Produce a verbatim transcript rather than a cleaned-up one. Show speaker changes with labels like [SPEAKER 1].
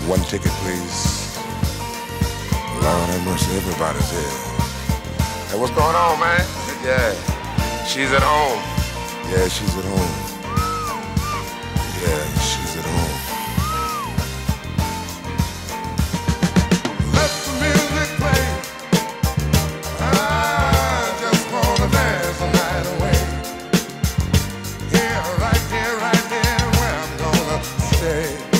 [SPEAKER 1] One ticket, please. Lord have mercy, everybody's here. Hey, what's going on, man? Yeah, she's at home. Yeah, she's at home. Yeah, she's at home. Let the music play. I just wanna dance the night away. Here, right here, right here, where I'm gonna stay.